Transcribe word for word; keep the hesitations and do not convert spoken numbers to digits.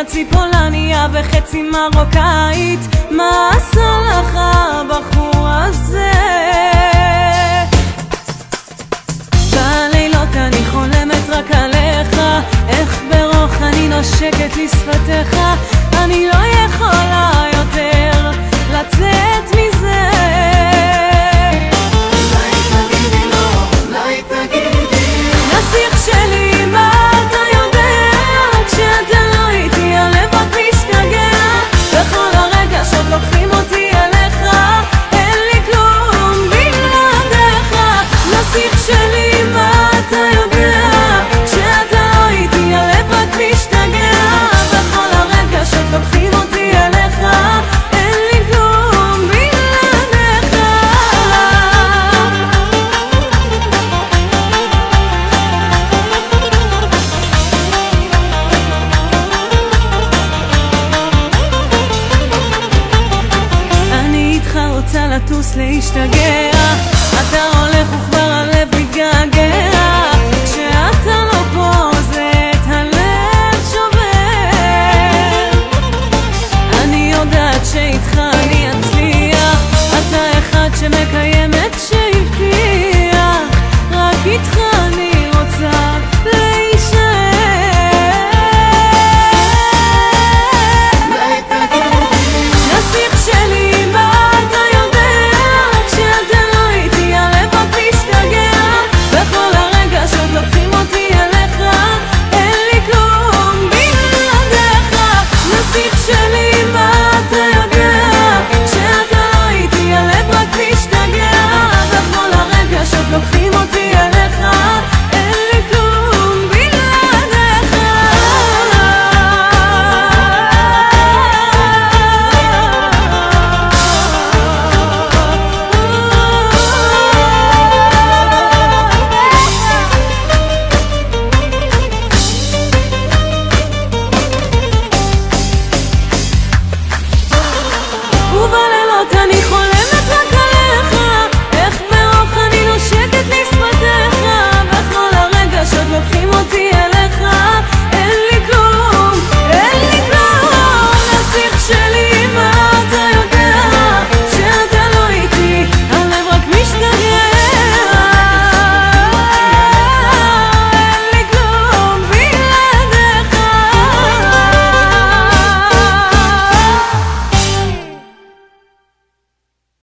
חצי פולניה וחצי מרוקאית. מה עשה לך הבחור הזה? בלילות אני חולמת רק עליך, איך ברוך אני נושקת לשפתיך. אני לא יכולה יותר לצאת מזה. אולי תגידי לא, אולי תגידי נסיך שלי, מה אתה יודע? כשאתה לא איתי הלב רק משתגע. בכל הרגשות לוקחים אותי אליך, אין לי כלום בלעדיך. נסיך שלי, מה אתה יודע? כשאתה לא איתי הלב רק משתגע. בכל הרגשות לוקחים אותי אליך, אין לי כלום בלעדיך. אני איתך רוצה לטוס להשתגע, אתה הולך וכבר הלב מתגעגע.